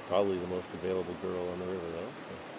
Probably the most available girl on the river, though. So.